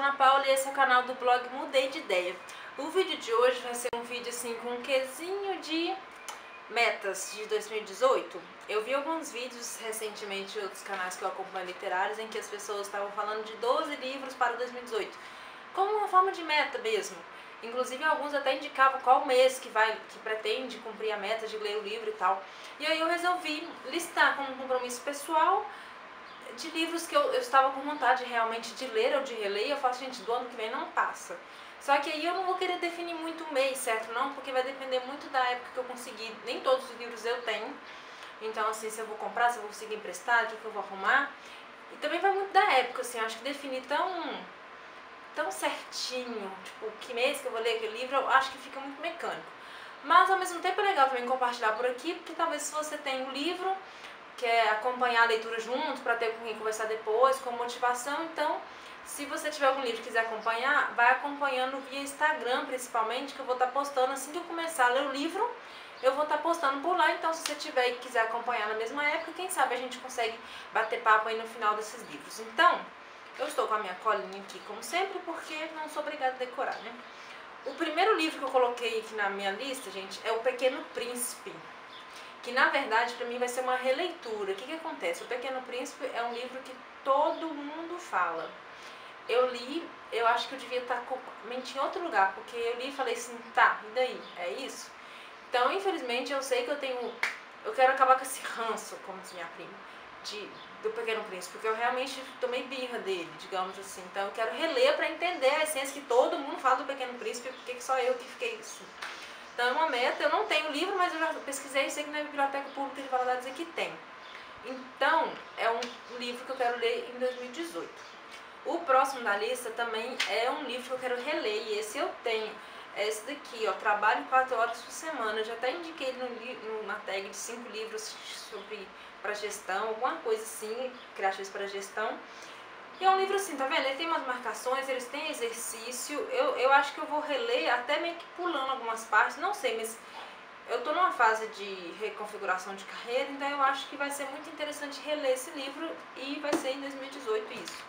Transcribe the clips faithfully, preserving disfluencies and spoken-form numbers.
Ana Paula e esse é o canal do blog Mudei de Ideia. O vídeo de hoje vai ser um vídeo assim com um quesinho de metas de dois mil e dezoito. Eu vi alguns vídeos recentemente em outros canais que eu acompanho literários em que as pessoas estavam falando de doze livros para dois mil e dezoito, como uma forma de meta mesmo. Inclusive alguns até indicavam qual mês que vai, que pretende cumprir a meta de ler o livro e tal. E aí eu resolvi listar como um compromisso pessoal de livros que eu, eu estava com vontade realmente de ler ou de reler, e eu falo, gente, do ano que vem não passa. Só que aí eu não vou querer definir muito o mês, certo? Não, porque vai depender muito da época que eu conseguir. Nem todos os livros eu tenho. Então, assim, se eu vou comprar, se eu vou conseguir emprestar, o que eu vou arrumar. E também vai muito da época, assim, eu acho que definir tão, tão certinho, tipo, que mês que eu vou ler aquele livro, eu acho que fica muito mecânico. Mas, ao mesmo tempo, é legal também compartilhar por aqui, porque talvez se você tem um livro, quer acompanhar a leitura junto, para ter com quem conversar depois, com motivação, então, se você tiver algum livro e quiser acompanhar, vai acompanhando via Instagram, principalmente, que eu vou estar postando assim que eu começar a ler o livro, eu vou estar postando por lá. Então, se você tiver e quiser acompanhar na mesma época, quem sabe a gente consegue bater papo aí no final desses livros. Então, eu estou com a minha colinha aqui, como sempre, porque não sou obrigada a decorar, né? O primeiro livro que eu coloquei aqui na minha lista, gente, é O Pequeno Príncipe, que na verdade para mim vai ser uma releitura. O que que acontece? O Pequeno Príncipe é um livro que todo mundo fala. Eu li, eu acho que eu devia estar com a mente em outro lugar, porque eu li e falei assim, tá, e daí? É isso? Então, infelizmente, eu sei que eu tenho, eu quero acabar com esse ranço, como diz minha prima, de, do Pequeno Príncipe, porque eu realmente tomei birra dele, digamos assim. Então eu quero reler para entender a essência que todo mundo fala do Pequeno Príncipe, porque que só eu que fiquei assim. Então é uma meta, eu não tenho livro, mas eu já pesquisei e sei que na Biblioteca Pública de Valadares aqui tem. Então, é um livro que eu quero ler em dois mil e dezoito. O próximo da lista também é um livro que eu quero reler, e esse eu tenho. É esse daqui, ó, Trabalho quatro horas por semana. Eu já até indiquei ele no, na tag de cinco livros sobre para gestão, alguma coisa assim, criativos para gestão. E é um livro assim, tá vendo? Ele tem umas marcações, eles têm exercício. Eu, eu acho que eu vou reler até meio que pulando algumas partes, não sei, mas eu tô numa fase de reconfiguração de carreira, então eu acho que vai ser muito interessante reler esse livro, e vai ser em dois mil e dezoito isso.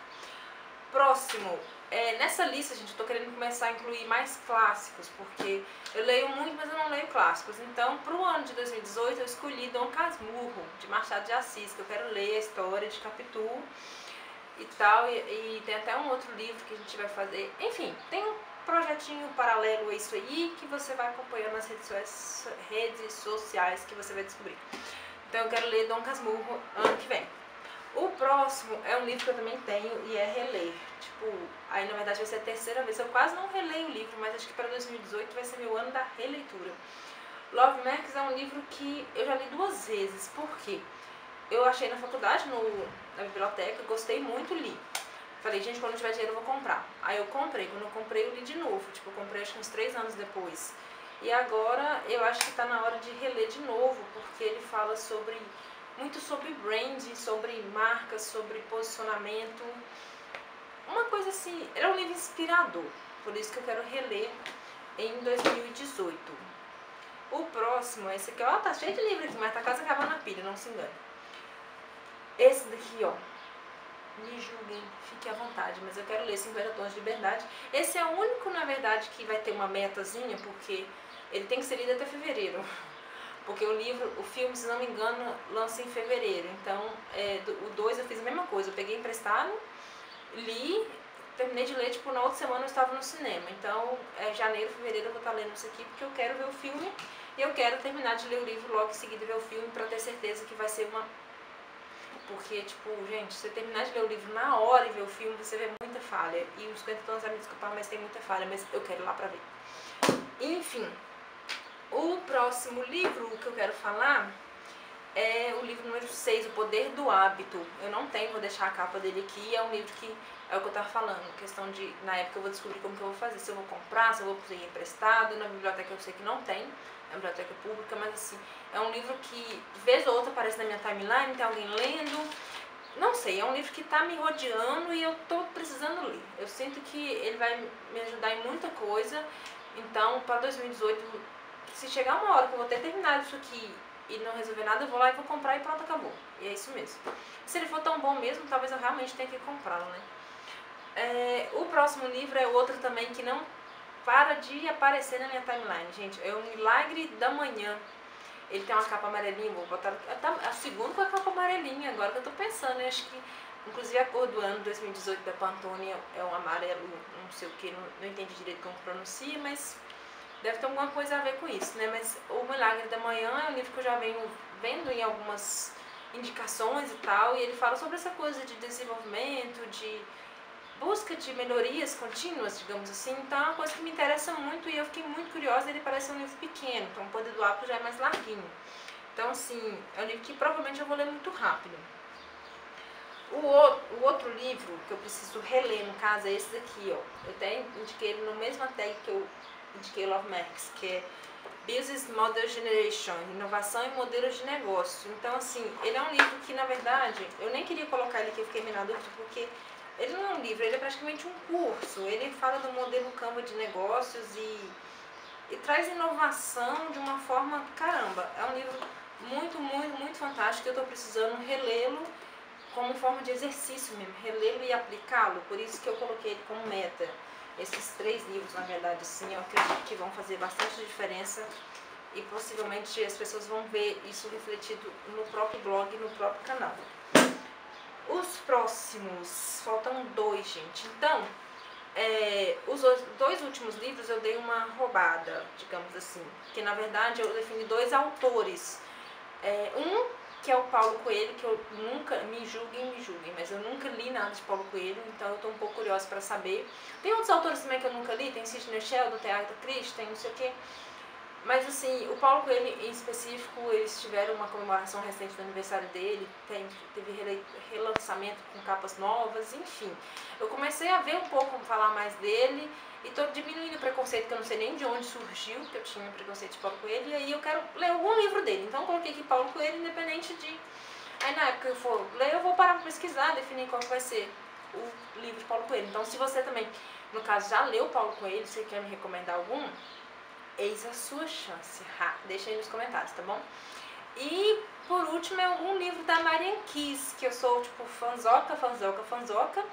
Próximo, é, nessa lista, gente, eu tô querendo começar a incluir mais clássicos, porque eu leio muito, mas eu não leio clássicos. Então, pro ano de dois mil e dezoito, eu escolhi Dom Casmurro, de Machado de Assis, que eu quero ler a história de Capitu e tal, e, e tem até um outro livro que a gente vai fazer. Enfim, tem um projetinho paralelo a isso aí, que você vai acompanhando nas redes, redes sociais, que você vai descobrir. Então eu quero ler Dom Casmurro ano que vem. O próximo é um livro que eu também tenho, e é reler. Tipo, aí na verdade vai ser a terceira vez. Eu quase não releio o livro, mas acho que para dois mil e dezoito vai ser meu ano da releitura. Love Max é um livro que eu já li duas vezes. Por quê? Eu achei na faculdade, no, na biblioteca, gostei muito, li. Falei, gente, quando eu tiver dinheiro eu vou comprar. Aí eu comprei, quando eu comprei eu li de novo. Tipo, eu comprei acho que uns três anos depois. E agora eu acho que tá na hora de reler de novo, porque ele fala sobre, muito sobre brand, sobre marcas, sobre posicionamento. Uma coisa assim, era um livro inspirador. Por isso que eu quero reler em dois mil e dezoito. O próximo é esse aqui, ó, tá cheio de livro aqui, mas tá quase acabando a pilha, não se engane. Esse daqui, ó, me julguem, fique à vontade, mas eu quero ler cinquenta Tons de Liberdade. Esse é o único, na verdade, que vai ter uma metazinha, porque ele tem que ser lido até fevereiro. Porque o livro, o filme, se não me engano, lança em fevereiro. Então, é, o dois eu fiz a mesma coisa, eu peguei emprestado, li, terminei de ler, tipo, na outra semana eu estava no cinema. Então, é, janeiro, fevereiro eu vou estar lendo isso aqui, porque eu quero ver o filme, e eu quero terminar de ler o livro logo em seguida, ver o filme, pra ter certeza que vai ser uma... Porque, tipo, gente, se você terminar de ler o livro na hora e ver o filme, você vê muita falha. E os cinquenta Tons, me desculpar, mas tem muita falha, mas eu quero ir lá pra ver. Enfim, o próximo livro que eu quero falar é o livro número seis, O Poder do Hábito. Eu não tenho, vou deixar a capa dele aqui. É um livro que, é o que eu tava falando, questão de, na época eu vou descobrir como que eu vou fazer, se eu vou comprar, se eu vou conseguir emprestado. Na biblioteca eu sei que não tem, na biblioteca pública, mas assim, é um livro que de vez ou outra aparece na minha timeline, tem alguém lendo, não sei, é um livro que tá me rodeando e eu tô precisando ler. Eu sinto que ele vai me ajudar em muita coisa. Então, para dois mil e dezoito, se chegar uma hora que eu vou ter terminado isso aqui e não resolver nada, eu vou lá e vou comprar e pronto, acabou. E é isso mesmo. Se ele for tão bom mesmo, talvez eu realmente tenha que comprá-lo, né? É, o próximo livro é outro também que não para de aparecer na minha timeline, gente. É O Milagre da Manhã. Ele tem uma capa amarelinha, vou botar a segunda com a capa amarelinha, agora que eu tô pensando, eu acho que inclusive a cor do ano dois mil e dezoito da Pantone é um amarelo, não sei o que, não, não entendi direito como pronuncia, mas deve ter alguma coisa a ver com isso, né? Mas O Milagre da Manhã é um livro que eu já venho vendo em algumas indicações e tal, e ele fala sobre essa coisa de desenvolvimento, de busca de melhorias contínuas, digamos assim. Então é uma coisa que me interessa muito e eu fiquei muito curiosa. Ele parece um livro pequeno, então o Poder do Hábito já é mais larguinho. Então assim, é um livro que provavelmente eu vou ler muito rápido. O, o outro livro que eu preciso reler, no caso, é esse daqui, ó. Eu até indiquei ele no mesmo tag que eu indiquei Love Max, que é Business Model Generation, Inovação e Modelos de Negócio. Então assim, ele é um livro que na verdade, eu nem queria colocar ele aqui, eu fiquei meio na dúvida, porque ele não é um livro, ele é praticamente um curso. Ele fala do modelo Canva de negócios e, e traz inovação de uma forma, caramba, é um livro muito, muito, muito fantástico. Eu estou precisando relê-lo como forma de exercício mesmo, relê-lo e aplicá-lo. Por isso que eu coloquei ele como meta. Esses três livros, na verdade, sim, eu acredito que vão fazer bastante diferença e possivelmente as pessoas vão ver isso refletido no próprio blog e no próprio canal. Os próximos, faltam dois, gente. Então, é, os dois últimos livros eu dei uma roubada, digamos assim. Que na verdade eu defini dois autores. É, um que é o Paulo Coelho, que eu nunca, me julguem, me julguem, mas eu nunca li nada de Paulo Coelho, então eu tô um pouco curiosa para saber. Tem outros autores também que eu nunca li, tem Sidney Sheldon, tem Agatha Christie, tem não sei o que. Mas assim, o Paulo Coelho em específico, eles tiveram uma comemoração recente do aniversário dele, tem, teve relançamento com capas novas, enfim. Eu comecei a ver um pouco, falar mais dele, e tô diminuindo o preconceito, que eu não sei nem de onde surgiu, que eu tinha preconceito de Paulo Coelho, e aí eu quero ler algum livro dele. Então eu coloquei aqui Paulo Coelho, independente de... Aí na época que eu for ler, eu vou parar para pesquisar, definir qual que vai ser o livro de Paulo Coelho. Então se você também, no caso, já leu Paulo Coelho, você quer me recomendar algum, eis a sua chance. Ha, deixa aí nos comentários, tá bom? E por último é um livro da Marianne Keyes, que eu sou tipo fanzoca, fanzoca, fanzoca.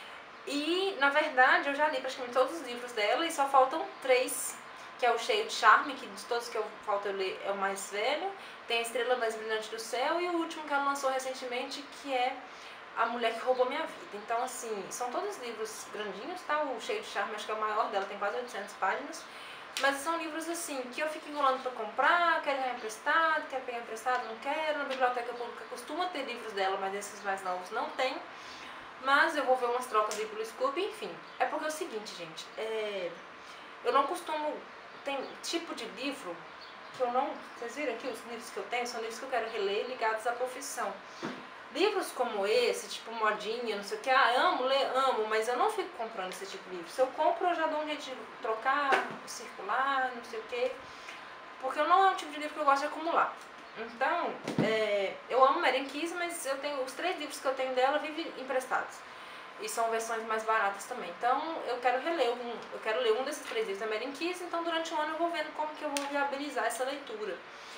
E na verdade eu já li praticamente todos os livros dela e só faltam três, que é o Cheio de Charme, que de todos que eu falta eu ler é o mais velho. Tem A Estrela Mais Brilhante do Céu e o último que ela lançou recentemente, que é A Mulher que Roubou Minha Vida. Então assim, são todos livros grandinhos, tá? O Cheio de Charme acho que é o maior dela, tem quase oitocentas páginas. Mas são livros assim, que eu fico enrolando para comprar, quero ganhar emprestado, quero pegar emprestado, não quero. Na biblioteca pública costuma ter livros dela, mas esses mais novos não tem. Mas eu vou ver umas trocas aí pelo Scooby, enfim. É porque é o seguinte, gente, é... eu não costumo... Tem tipo de livro que eu não... Vocês viram aqui, os livros que eu tenho são livros que eu quero reler ligados à profissão. Livros como esse, tipo modinha, não sei o que, ah, amo ler, amo, mas eu não fico comprando esse tipo de livro. Se eu compro, eu já dou um jeito de trocar, circular, não sei o que, porque não é um tipo de livro que eu gosto de acumular. Então, é, eu amo Marianne Keyes, mas eu tenho, os três livros que eu tenho dela vivem emprestados. E são versões mais baratas também. Então, eu quero reler, um, eu quero ler um desses três livros da Marianne Keyes, então durante o ano eu vou vendo como que eu vou viabilizar essa leitura.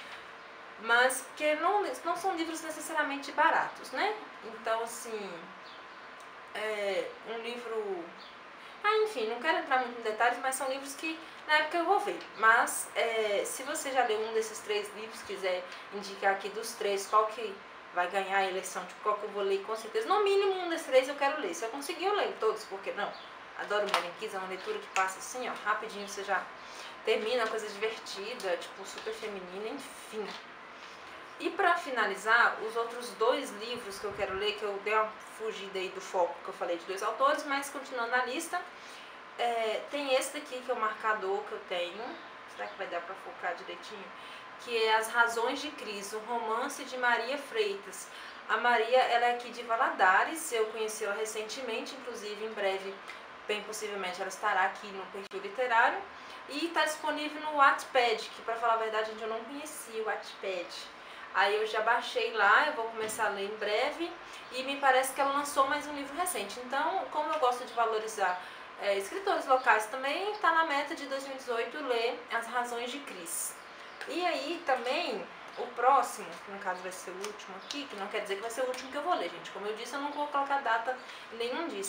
Mas que não, não são livros necessariamente baratos, né? Então, assim, é um livro... Ah, enfim, não quero entrar muito em detalhes, mas são livros que na época eu vou ver. Mas, é, se você já leu um desses três livros, quiser indicar aqui dos três qual que vai ganhar a eleição, tipo, qual que eu vou ler, com certeza, no mínimo um desses três eu quero ler. Se eu conseguir, eu leio todos, porque não? Adoro Marianne Keyes, é uma leitura que passa assim, ó, rapidinho você já termina, coisa divertida, tipo, super feminina, enfim. E para finalizar, os outros dois livros que eu quero ler, que eu dei uma fugida aí do foco que eu falei de dois autores, mas continuando na lista, é, tem esse daqui que é o marcador que eu tenho, será que vai dar para focar direitinho? Que é As Razões de Cris, um romance de Maria Freitas. A Maria, ela é aqui de Valadares, eu conheci ela recentemente, inclusive em breve, bem possivelmente ela estará aqui no perfil literário, e está disponível no Wattpad, que para falar a verdade eu não conhecia o Wattpad. Aí eu já baixei lá, eu vou começar a ler em breve, e me parece que ela lançou mais um livro recente. Então, como eu gosto de valorizar é, escritores locais também, está na meta de dois mil e dezoito ler As Razões de Cris. E aí também, o próximo, que no caso vai ser o último aqui, que não quer dizer que vai ser o último que eu vou ler, gente. Como eu disse, eu não vou colocar data em nenhum disso.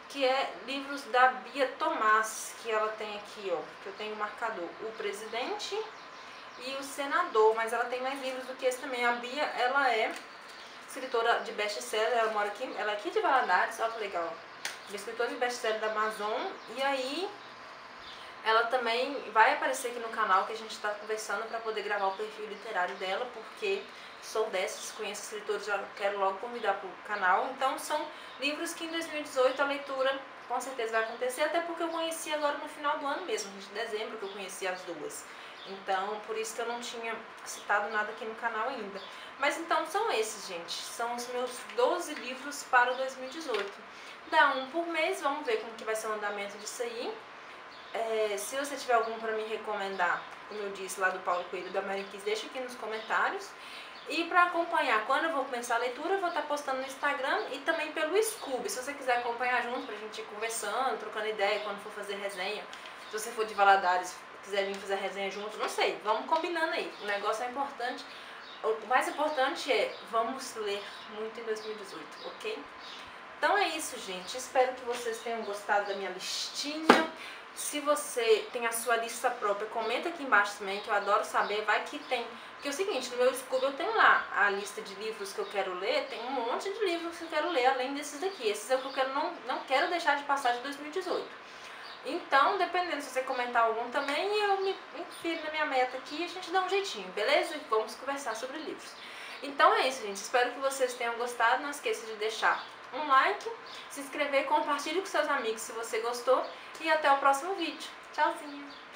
que é livros da Bia Tomás, que ela tem aqui, ó, que eu tenho marcador, O Presidente e O Senador, mas ela tem mais livros do que esse também. A Bia, ela é escritora de best-seller, ela mora aqui, ela é aqui de Valadares, olha que legal, é escritora de best-seller da Amazon, e aí ela também vai aparecer aqui no canal, que a gente está conversando para poder gravar o perfil literário dela, porque sou dessas, conheço escritores, já quero logo convidar para o canal. Então são livros que em dois mil e dezoito a leitura com certeza vai acontecer, até porque eu conheci agora no final do ano mesmo, de dezembro que eu conheci as duas. Então, por isso que eu não tinha citado nada aqui no canal ainda. Mas então são esses, gente, são os meus doze livros para dois mil e dezoito. Dá um por mês, vamos ver como que vai ser o andamento disso aí. É, se você tiver algum para me recomendar, como eu disse lá do Paulo Coelho da Mariquis, deixa aqui nos comentários. E para acompanhar, quando eu vou começar a leitura, eu vou estar postando no Instagram e também pelo Scoob. Se você quiser acompanhar junto, pra gente ir conversando, trocando ideia, quando for fazer resenha. Se você for de Valadares, quiser vir fazer resenha junto, não sei, vamos combinando aí. O negócio é importante. O mais importante é, vamos ler muito em dois mil e dezoito, ok? Então é isso, gente. Espero que vocês tenham gostado da minha listinha. Se você tem a sua lista própria, comenta aqui embaixo também, que eu adoro saber. Vai que tem... Porque é o seguinte, no meu Scoob eu tenho lá a lista de livros que eu quero ler, tem um monte de livros que eu quero ler, além desses daqui. Esses é o que eu quero, não, não quero deixar de passar de dois mil e dezoito. Então, dependendo se você comentar algum também, eu me enfio na minha meta aqui e a gente dá um jeitinho, beleza? E vamos conversar sobre livros. Então é isso, gente. Espero que vocês tenham gostado. Não esqueça de deixar um like, se inscrever, compartilhe com seus amigos se você gostou. E até o próximo vídeo. Tchauzinho!